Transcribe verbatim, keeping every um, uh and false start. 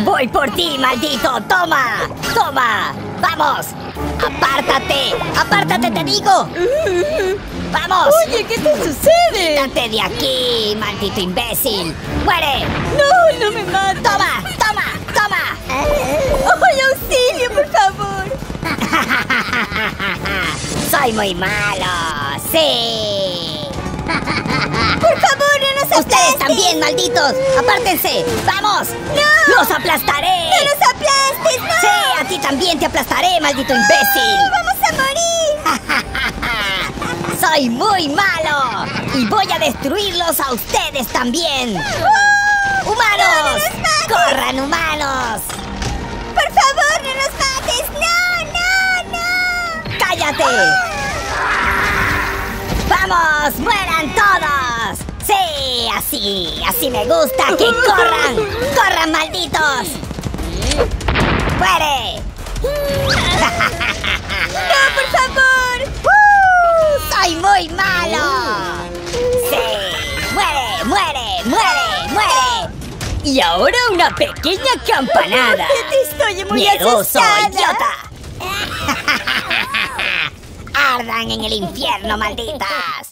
Voy por ti, maldito. Toma, toma. Vamos. Apártate. Apártate, te digo. Vamos. Oye, ¿qué te sucede? Quítate de aquí, maldito imbécil. Muere. No, no me mates. Toma, toma, toma. ¡Ay, auxilio, por favor! Soy muy malo. Sí. ¡Por favor, no nos aplastes! Ustedes también, malditos. Apártense. Vamos. ¡No! Los aplastaré. ¡No nos aplastes! ¡No! Sí, a ti también te aplastaré, maldito imbécil. ¡No, vamos a morir! Soy muy malo y voy a destruirlos a ustedes también. ¡Oh! ¡Humanos! ¡No, no nos mates! ¡Corran, humanos! ¡Por favor, no nos mates! ¡No, no, no! ¡Cállate! ¡Vamos! ¡Mueran todos! ¡Sí! Así, así me gusta que corran. ¡Corran, malditos! ¡Muere! ¡No, por favor! ¡Uh! ¡Soy muy malo! ¡Sí! ¡Muere, muere, muere, muere! Y ahora una pequeña campanada. Estoy muy ¡Miedoso, asustada. idiota! ¡Ardan en el infierno, malditas!